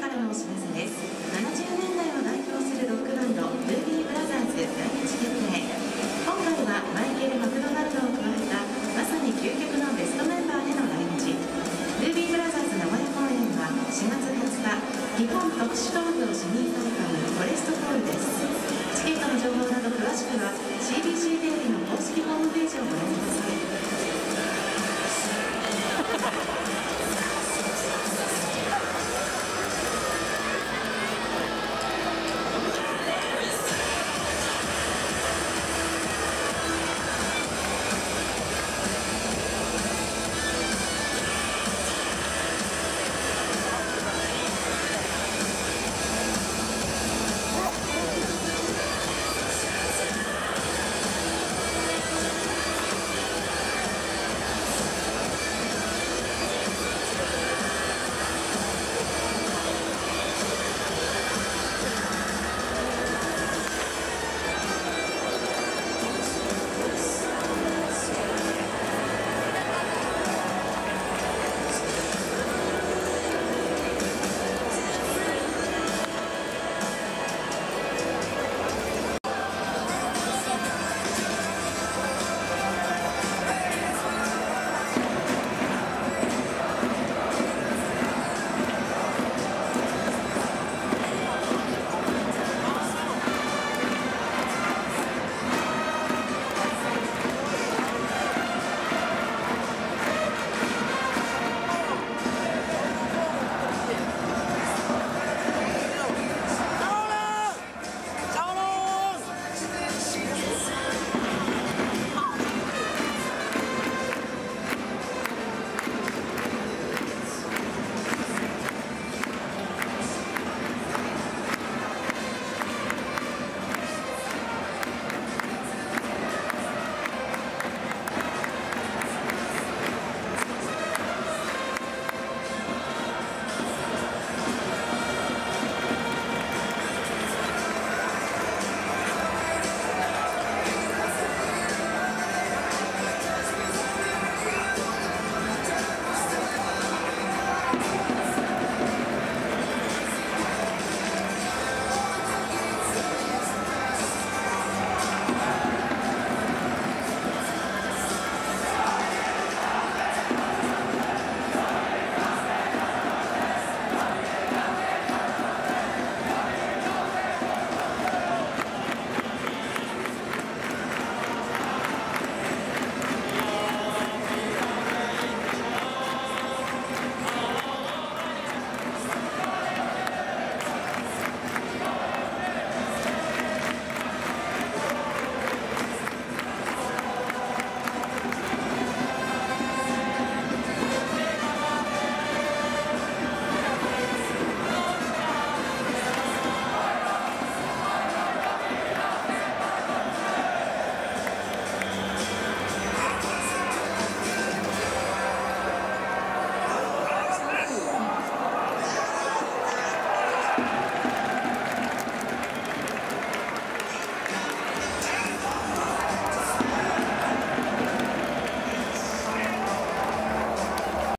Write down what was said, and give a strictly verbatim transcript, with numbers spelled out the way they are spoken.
からのお知らせです。ななじゅうねんだいを代表するロックバンドルービーブラザーズ来日決定。今回はマイケル・マクドナルドを加えたまさに究極のベストメンバーでの来日。ルービーブラザーズ名古屋公演はしがつはつか、日本特殊農業市民会館フォレストホールです。チケットの情報など詳しくは シービーシー テレビの公式ホームページをご覧ください。